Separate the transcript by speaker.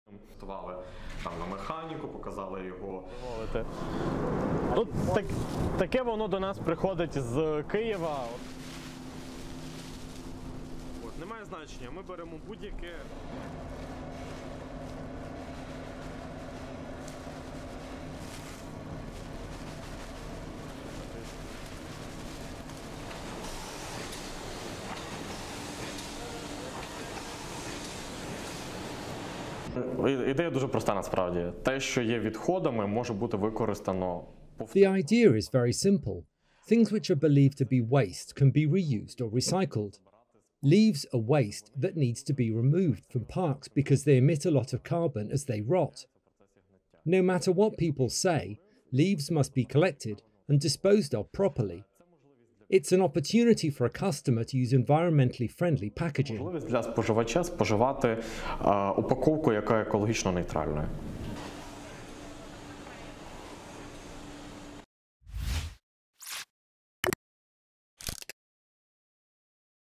Speaker 1: Тестували там на механіку, показали його.
Speaker 2: Ну, таке воно до нас приходить з Києва.
Speaker 1: От, немає значення, ми беремо будь-яке.
Speaker 2: Ідея дуже проста насправді. Те, що є відходами, може бути використано
Speaker 3: The idea is very simple. Things which are believed to be waste can be reused or recycled. Leaves are waste that needs to be removed from parks because they emit a lot of carbon as they rot. No matter what people say, leaves must be collected and disposed of properly. It's an opportunity for a customer to use environmentally friendly packaging.
Speaker 2: Можливість для споживача споживати упаковку, яка екологічно нейтральною.